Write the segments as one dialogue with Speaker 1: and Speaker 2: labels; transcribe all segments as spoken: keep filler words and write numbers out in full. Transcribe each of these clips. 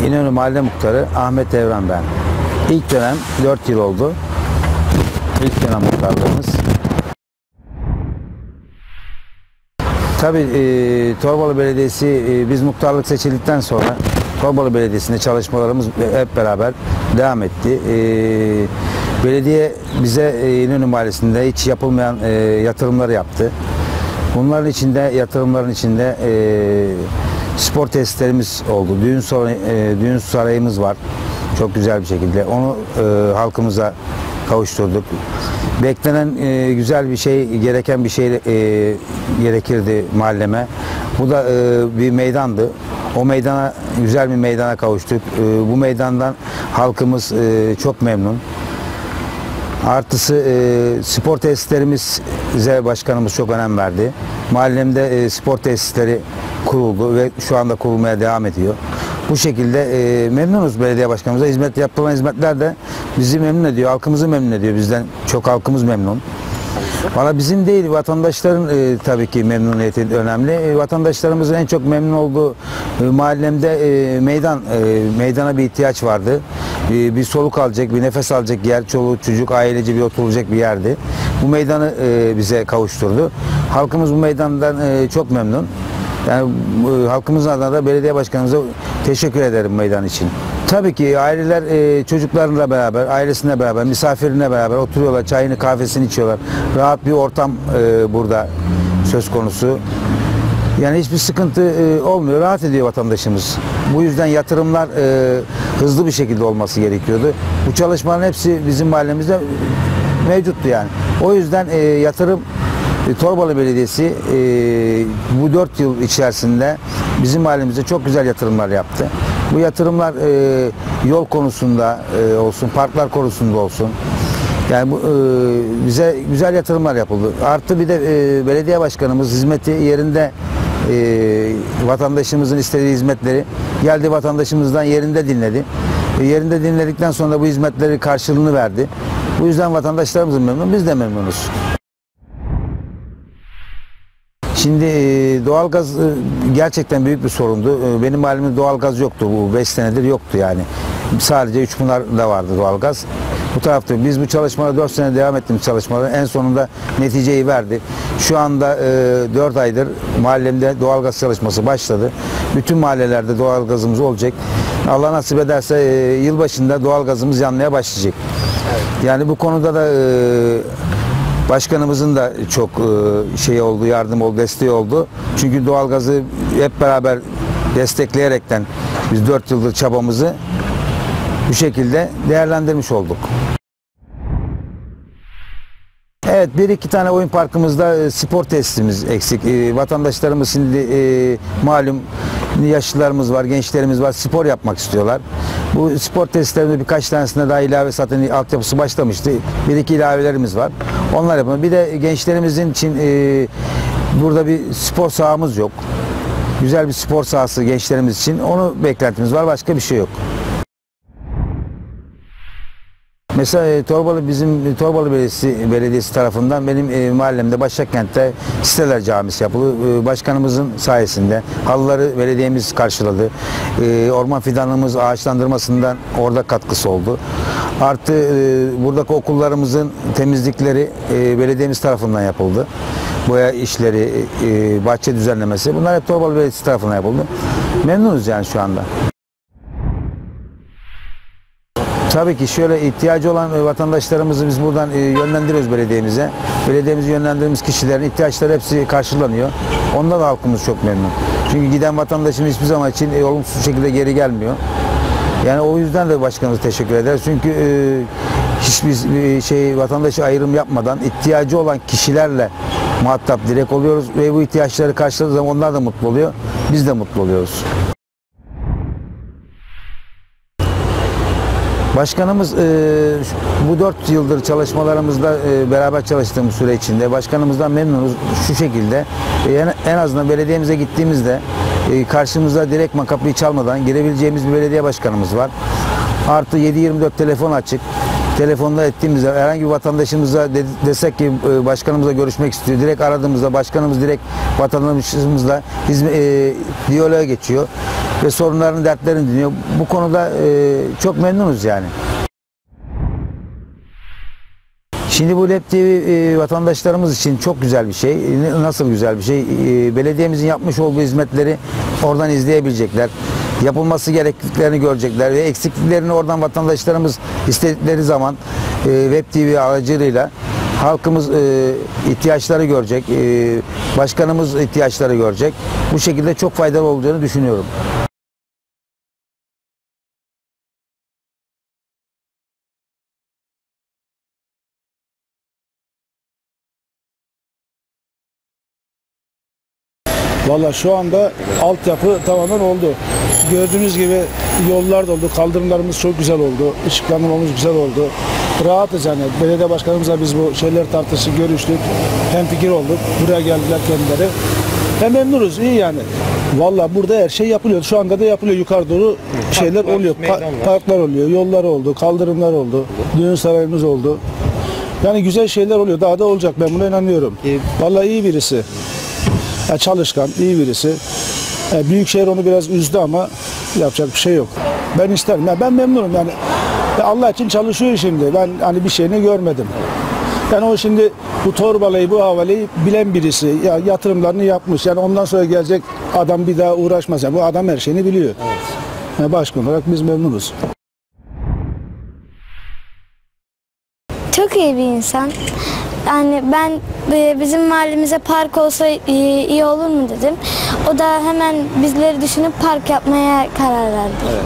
Speaker 1: İnönü Mahalle Muhtarı Ahmet Evren ben. İlk dönem dört yıl oldu. İlk dönem muhtarlığımız. Tabii e, Torbalı Belediyesi, e, biz muhtarlık seçildikten sonra Torbalı Belediyesi'nde çalışmalarımız hep beraber devam etti. E, belediye bize e, İnönü Mahallesi'nde hiç yapılmayan e, yatırımları yaptı. Bunların içinde, yatırımların içinde e, spor tesislerimiz oldu. Düğün, saray, e, düğün sarayımız var. Çok güzel bir şekilde. Onu e, halkımıza kavuşturduk. Beklenen e, güzel bir şey, gereken bir şey e, gerekirdi mahalleme. Bu da e, bir meydandı. O meydana, güzel bir meydana kavuştuk. E, bu meydandan halkımız e, çok memnun. Artısı e, spor tesislerimize başkanımız çok önem verdi. Mahallemde e, spor tesisleri kuruldu ve şu anda kurulmaya devam ediyor. Bu şekilde e, memnunuz belediye başkanımıza. Hizmet yapılan hizmetler de bizi memnun ediyor, halkımızı memnun ediyor. Bizden çok halkımız memnun. Valla bizim değil, vatandaşların e, tabii ki memnuniyeti önemli. E, vatandaşlarımızın en çok memnun olduğu e, mahallemde e, meydan, e, meydana bir ihtiyaç vardı. E, bir soluk alacak, bir nefes alacak yer, çoluk çocuk, ailece bir oturulacak bir yerdi. Bu meydanı e, bize kavuşturdu. Halkımız bu meydandan e, çok memnun. Yani e, halkımızın adına da belediye başkanımıza teşekkür ederim meydan için. Tabii ki aileler e, çocuklarıyla beraber, ailesiyle beraber, misafirine beraber oturuyorlar, çayını kahvesini içiyorlar. Rahat bir ortam e, burada söz konusu. Yani hiçbir sıkıntı e, olmuyor, rahat ediyor vatandaşımız. Bu yüzden yatırımlar e, hızlı bir şekilde olması gerekiyordu. Bu çalışmaların hepsi bizim mahallemizde mevcuttu yani. O yüzden e, yatırım Torbalı Belediyesi e, bu dört yıl içerisinde bizim mahallemizde çok güzel yatırımlar yaptı. Bu yatırımlar e, yol konusunda e, olsun, parklar konusunda olsun. Yani bu, e, bize güzel yatırımlar yapıldı. Artı bir de e, belediye başkanımız hizmeti yerinde, e, vatandaşımızın istediği hizmetleri geldi, vatandaşımızdan yerinde dinledi. E, yerinde dinledikten sonra bu hizmetleri karşılığını verdi. Bu yüzden vatandaşlarımız memnun, biz de memnunuz. Şimdi doğalgaz gerçekten büyük bir sorundu. Benim mahallemde doğalgaz yoktu. Bu beş senedir yoktu yani. Sadece Üçpınar'da vardı doğalgaz. Bu tarafta biz bu çalışmalara dört sene devam ettiğimiz çalışmalara en sonunda neticeyi verdi. Şu anda dört aydır mahallemde doğalgaz çalışması başladı. Bütün mahallelerde doğalgazımız olacak. Allah nasip ederse yılbaşında doğalgazımız yanmaya başlayacak. Yani bu konuda da başkanımızın da çok şey oldu, yardım oldu, desteği oldu. Çünkü doğalgazı hep beraber destekleyerekten biz dört yıldır çabamızı bu şekilde değerlendirmiş olduk. Evet, bir iki tane oyun parkımızda spor tesisimiz eksik. Vatandaşlarımız şimdi malum yaşlılarımız var, gençlerimiz var, spor yapmak istiyorlar. Bu spor tesislerinde birkaç tanesinde daha ilave zaten altyapısı başlamıştı. Bir iki ilavelerimiz var. Onlar yapıyor. Bir de gençlerimizin için e, burada bir spor sahamız yok. Güzel bir spor sahası gençlerimiz için. Onu beklentimiz var. Başka bir şey yok. Mesela e, Torbalı bizim Torbalı Belediyesi, Belediyesi tarafından benim e, mahallemde Başakkent'te Siteler Camisi yapıldı. E, başkanımızın sayesinde halıları belediyemiz karşıladı. E, orman fidanımız ağaçlandırmasından orada katkısı oldu. Artı e, buradaki okullarımızın temizlikleri e, belediyemiz tarafından yapıldı. Boya işleri, e, bahçe düzenlemesi bunlar hep Torbalı Belediyesi tarafından yapıldı. Memnunuz yani şu anda. Tabii ki şöyle ihtiyacı olan vatandaşlarımızı biz buradan yönlendiriyoruz belediyemize. Belediyemizi yönlendirdiğimiz kişilerin ihtiyaçları hepsi karşılanıyor. Onda da halkımız çok memnun. Çünkü giden vatandaşımız hiçbir zaman için olumsuz şekilde geri gelmiyor. Yani o yüzden de başkanımıza teşekkür ederiz. Çünkü e, hiçbir şey vatandaşı ayrım yapmadan ihtiyacı olan kişilerle muhatap direkt oluyoruz ve bu ihtiyaçları karşıladığı zaman onlar da mutlu oluyor. Biz de mutlu oluyoruz. Başkanımız e, bu dört yıldır çalışmalarımızda e, beraber çalıştığımız süre içinde başkanımızdan memnunuz şu şekilde. E, en, en azından belediyemize gittiğimizde e, karşımıza direktman kapıyı çalmadan girebileceğimiz bir belediye başkanımız var. Artı yedi yirmi dört telefon açık. telefonda ettiğimizde herhangi bir vatandaşımıza de, desek ki e, başkanımızla görüşmek istiyor. Direkt aradığımızda başkanımız direkt vatandaşımızla hizmet, e, diyaloğa geçiyor ve sorunlarını, dertlerini dinliyor. Bu konuda e, çok memnunuz yani. Şimdi bu L E P T V e, vatandaşlarımız için çok güzel bir şey. E, nasıl güzel bir şey? E, belediyemizin yapmış olduğu hizmetleri oradan izleyebilecekler. Yapılması gerektiklerini görecekler ve eksikliklerini oradan vatandaşlarımız istedikleri zaman e, Web T V aracılığıyla halkımız e, ihtiyaçları görecek, e, başkanımız ihtiyaçları görecek. Bu şekilde çok faydalı olacağını düşünüyorum.
Speaker 2: Valla şu anda altyapı tamamen oldu. Gördüğünüz gibi yollar da oldu, kaldırımlarımız çok güzel oldu, ışıklandırmamız güzel oldu. Rahatız yani. Belediye başkanımızla biz bu şeyler tartıştık, görüştük, hemfikir olduk. Buraya geldiler kendileri. Hem memnunuz, iyi yani. Valla burada her şey yapılıyor. Şu anda da yapılıyor. Yukarı doğru şeyler oluyor. Pa parklar oluyor, yollar oldu, kaldırımlar oldu, düğün sarayımız oldu. Yani güzel şeyler oluyor. Daha da olacak. Ben buna inanıyorum. Valla iyi birisi. Ya çalışkan, iyi birisi. Ya Büyükşehir onu biraz üzdü ama yapacak bir şey yok. Ben isterim. Ya ben memnunum yani. Ya Allah için çalışıyor şimdi. Ben hani bir şeyini görmedim. Yani o şimdi bu torbalayı, bu havaleyi bilen birisi. Ya yatırımlarını yapmış. Yani ondan sonra gelecek adam bir daha uğraşmaz. Yani bu adam her şeyini biliyor. Evet. Yani başkan olarak biz memnunuz.
Speaker 3: Çok iyi bir insan. Yani ben bizim mahallemize park olsa iyi, iyi olur mu dedim. O da hemen bizleri düşünüp park yapmaya karar verdi.
Speaker 4: Evet.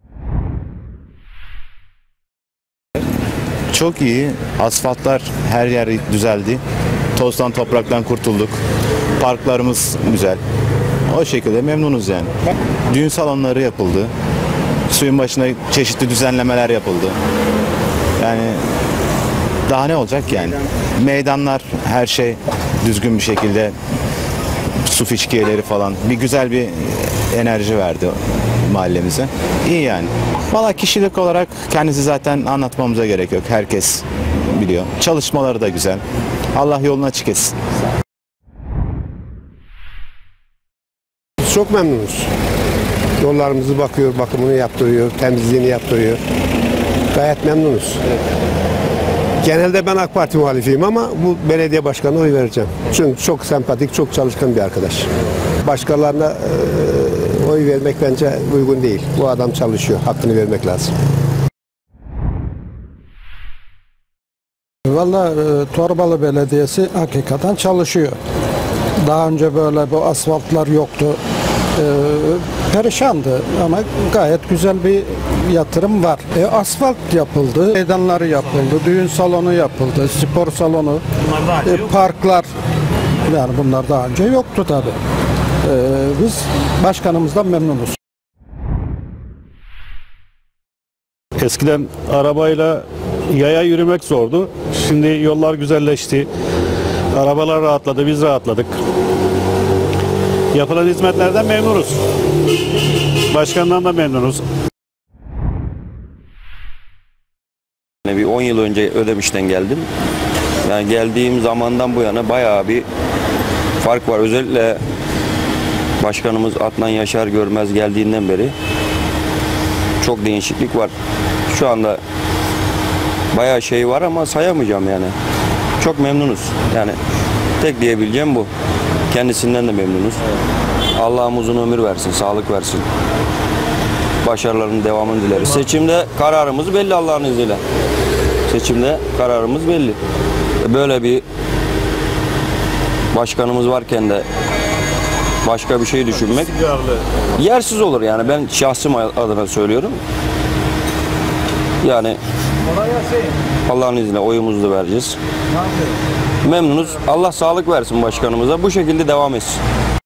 Speaker 4: Çok iyi. Asfaltlar her yer düzeldi. Tozdan topraktan kurtulduk. Parklarımız güzel. O şekilde memnunuz yani. Düğün salonları yapıldı. Suyun başına çeşitli düzenlemeler yapıldı. Yani daha ne olacak yani? Meydanlar, her şey düzgün bir şekilde, su fişkiyeleri falan bir güzel bir enerji verdi mahallemize. İyi yani. Valla kişilik olarak kendisi zaten anlatmamıza gerek yok. Herkes biliyor. Çalışmaları da güzel. Allah yolunu açık etsin.
Speaker 5: Çok memnunuz. Yollarımızı bakıyor, bakımını yaptırıyor, temizliğini yaptırıyor. Gayet memnunuz. Genelde ben AK Parti muhalifiyim ama bu belediye başkanına oy vereceğim. Çünkü çok sempatik, çok çalışkan bir arkadaş. Başkalarına e, oy vermek bence uygun değil. Bu adam çalışıyor, hakkını vermek lazım.
Speaker 6: Vallahi e, Torbalı Belediyesi hakikaten çalışıyor. Daha önce böyle bu asfaltlar yoktu. E, perişandı ama gayet güzel bir yatırım var. E, asfalt yapıldı, meydanları yapıldı, düğün salonu yapıldı, spor salonu, e, parklar. Yani bunlar daha önce yoktu tabii. E, biz başkanımızdan memnunuz.
Speaker 7: Eskiden arabayla yaya yürümek zordu. Şimdi yollar güzelleşti. Arabalar rahatladı, biz rahatladık. Yapılan hizmetlerden memnunuz. Başkandan da memnunuz.
Speaker 8: Bir on yıl önce Ödemiş'ten geldim. Yani geldiğim zamandan bu yana bayağı bir fark var. Özellikle başkanımız Adnan Yaşar Görmez geldiğinden beri çok değişiklik var. Şu anda bayağı şey var ama sayamayacağım yani. Çok memnunuz. Yani tek diyebileceğim bu. Kendisinden de memnunuz. Allah'ım uzun ömür versin, sağlık versin. Başarılarının devamını dileriz. Seçimde kararımız belli Allah'ın izniyle. Seçimde kararımız belli. Böyle bir başkanımız varken de başka bir şey düşünmek yersiz olur yani. Ben şahsım adına söylüyorum. Yani Allah'ın izniyle oyumuzu da vereceğiz. Memnunuz. Allah sağlık versin başkanımıza. Bu şekilde devam etsin.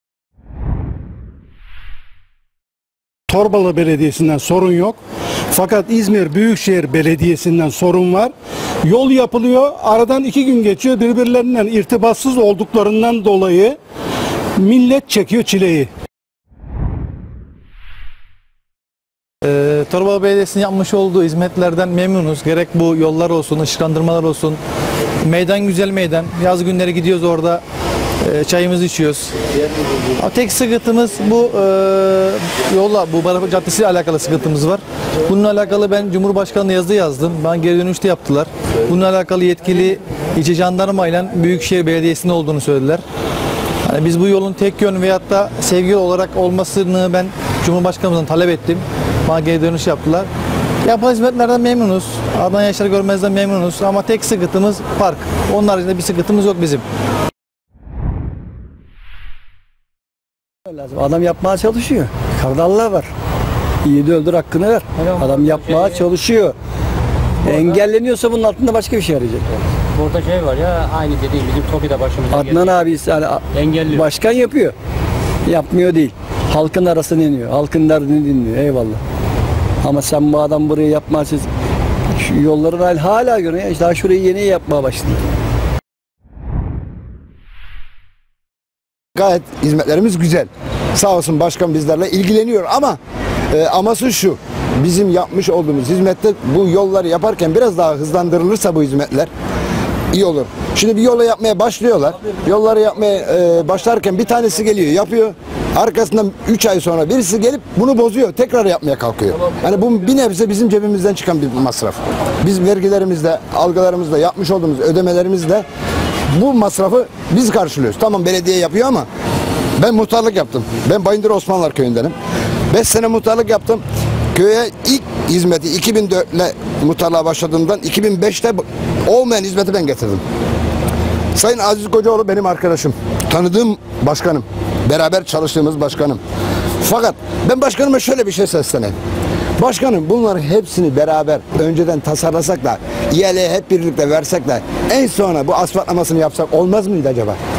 Speaker 9: Torbalı Belediyesi'nden sorun yok. Fakat İzmir Büyükşehir Belediyesi'nden sorun var. Yol yapılıyor. Aradan iki gün geçiyor. Birbirlerinden irtibatsız olduklarından dolayı millet çekiyor çileyi.
Speaker 10: Ee, Torbalı Belediyesi'nin yapmış olduğu hizmetlerden memnunuz. Gerek bu yollar olsun, ışıklandırmalar olsun. Meydan güzel meydan. Yaz günleri gidiyoruz orada e, çayımızı içiyoruz. Ama tek sıkıntımız bu e, yolla, bu Barapa Caddesi ile alakalı sıkıntımız var. Bununla alakalı ben Cumhurbaşkanı'na yazı yazdım. Bana geri dönüşte yaptılar. Bununla alakalı yetkili ilçe jandarma ile Büyükşehir Belediyesi'nin olduğunu söylediler. Yani biz bu yolun tek yön veyahut da sevgi olarak olmasını ben Cumhurbaşkanımızdan talep ettim. Bana geri dönüş yaptılar. Yapılan hizmetlerden memnunuz. Adnan Yaşar Görmez'den memnunuz ama tek sıkıntımız park. Onun haricinde bir sıkıntımız yok bizim.
Speaker 11: Adam yapmaya çalışıyor. Kardallar var. İyi de öldür hakkını ver. Adam yapmaya çalışıyor. Engelleniyorsa bunun altında başka bir şey arayacak.
Speaker 12: Burada şey var ya, aynı dediğim bizim TOKİ'de başımıza
Speaker 11: Adnan abi yani engelliyor. Başkan yapıyor. Yapmıyor değil. Halkın arasını iniyor. Halkın derdini dinliyor. Eyvallah. Ama sen bu adam burayı yapmazsın. Şu yolların hali hala görüyor. İşte daha şurayı yeni yapmaya başladı.
Speaker 13: Gayet hizmetlerimiz güzel. Sağ olsun başkan bizlerle ilgileniyor ama e, aması şu. Bizim yapmış olduğumuz hizmette bu yolları yaparken biraz daha hızlandırılırsa bu hizmetler iyi olur. Şimdi bir yola yapmaya başlıyorlar. Yolları yapmaya e, başlarken bir tanesi geliyor, yapıyor. Arkasından üç ay sonra birisi gelip bunu bozuyor. Tekrar yapmaya kalkıyor. Yani bu bir nebze bizim cebimizden çıkan bir masraf. Biz vergilerimizle, algılarımızla, yapmış olduğumuz ödemelerimizle bu masrafı biz karşılıyoruz. Tamam belediye yapıyor ama ben muhtarlık yaptım. Ben Bayındır Osmanlılar köyündenim. beş sene muhtarlık yaptım. Köye ilk hizmeti iki bin dörtle muhtarlığa başladığımdan iki bin beşte olmayan hizmeti ben getirdim. Sayın Aziz Kocaoğlu benim arkadaşım. Tanıdığım başkanım. Beraber çalıştığımız başkanım. Fakat ben başkanıma şöyle bir şey sesleneyim. Başkanım bunları hepsini beraber önceden tasarlasak da İHA'ya hep birlikte versek de en sonra bu asfaltlamasını yapsak olmaz mıydı acaba?